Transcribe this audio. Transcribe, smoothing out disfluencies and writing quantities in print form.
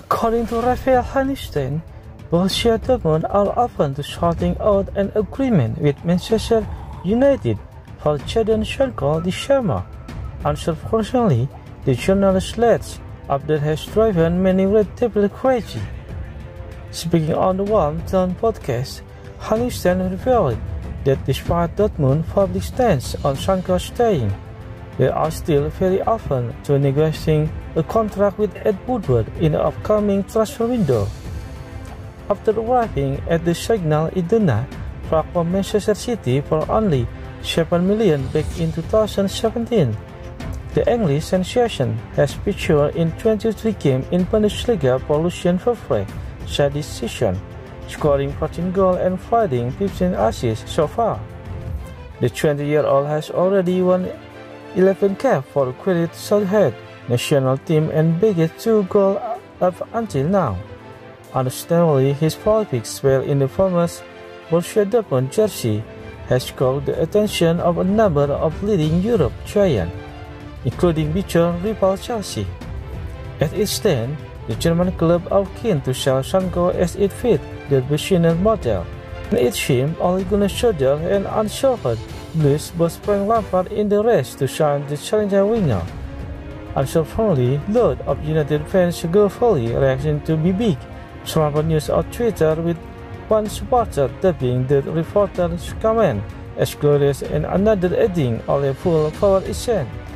According to Raphael Honigstein, Borussia Dortmund are open to sorting out an agreement with Manchester United for Jadon Sancho this summer. Unsurprisingly, the journalist's latest update has driven many relatively crazy. Speaking on the Warm Tone podcast, Honigstein revealed that despite Dortmund's public stance on Sancho staying, they are still very open to negotiating a contract with Ed Woodward in the upcoming transfer window. After arriving at the Signal Iduna Prague from Manchester City for only $7 million back in 2017, the English sensation has featured in 23 games in Bundesliga for Lucien Favre side this season, scoring 14 goals and providing 15 assists so far. The 20-year-old has already won 11 caps for the Quidditch Southhead national team and bagged 2 goals up until now. Understandably, his prolific spell in the former Borussia Dortmund jersey has caught the attention of a number of leading Europe giants, including future rival Chelsea. At its stand, the German club are keen to sell Sancho as it fits their business model, and it seems Ole Gunnar Solskjaer and unsolved Blues both sprang Lampard in the race to sign the challenger winger. Unsurprisingly, loads of United fans go fully reaction to be big. Lampard news on Twitter, with one supporter dubbing the reporter's comment as glorious and another adding all a full power is sent.